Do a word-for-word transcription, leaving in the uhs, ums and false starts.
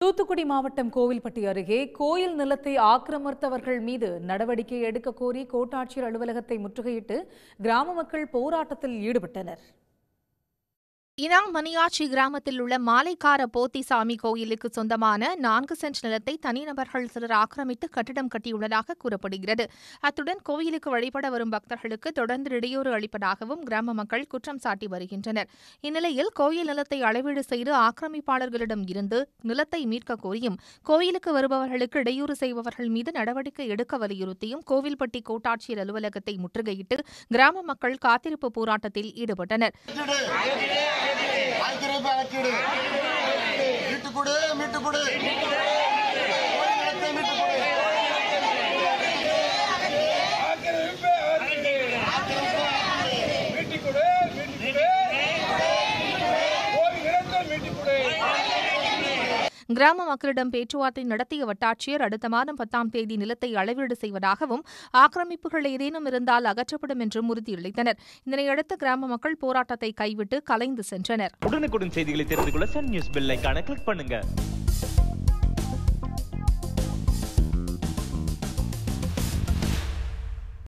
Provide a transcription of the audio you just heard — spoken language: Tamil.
தூத்துக்குடி மாவட்டம் கோவில்பட்டி அருகே கோயில் நிலத்தை ஆக்கிரமித்தவர்கள் மீது நடவடிக்கை எடுக்க கோரி கோட்டாட்சியர் அலுவலகத்தை முற்றுகையிட்டு கிராம மக்கள் போராட்டத்தில் ஈடுபட்டனர். இனாங் மணியாச்சி கிராமத்தில் உள்ள மாலைக்கார போத்திசாமி கோயிலுக்கு சொந்தமான நான்கு சென்ட் நிலத்தை தனிநபர்கள் சிலர் ஆக்கிரமித்து கட்டிடம் கட்டியுள்ளதாக கூறப்படுகிறது. அத்துடன் கோயிலுக்கு வழிபட வரும் பக்தர்களுக்கு தொடர்ந்து இடையூறு அளிப்பதாகவும் கிராம மக்கள் குற்றம் சாட்டி வருகின்றனர். இந்நிலையில் கோயில் நிலத்தை அளவீடு செய்து ஆக்கிரமிப்பாளர்களிடம் இருந்து நிலத்தை மீட்க கோரியும் கோயிலுக்கு வருபவர்களுக்கு இடையூறு செய்பவர்கள் மீது நடவடிக்கை எடுக்க வலியுறுத்தியும் கோவில்பட்டி கோட்டாட்சியர் அலுவலகத்தை முற்றுகையிட்டு கிராம மக்கள் காத்திருப்பு போராட்டத்தில் ஈடுபட்டனர். கிராம மக்களிடம் பேச்சுவார்த்தை நடத்திய வட்டாட்சியர் அடுத்த மாதம் பத்தாம் தேதி நிலத்தை அளவீடு செய்வதாகவும் ஆக்கிரமிப்புகள் ஏதேனும் இருந்தால் அகற்றப்படும் என்றும் உறுதியளித்தனர். இதனையடுத்து கிராம மக்கள் போராட்டத்தை கைவிட்டு கலைந்து சென்றனர். உடனுக்குடன் செய்திகளை தெரிந்து கொள்ள சன் நியூஸ் பெல் ஐகானை கிளிக் பண்ணுங்க.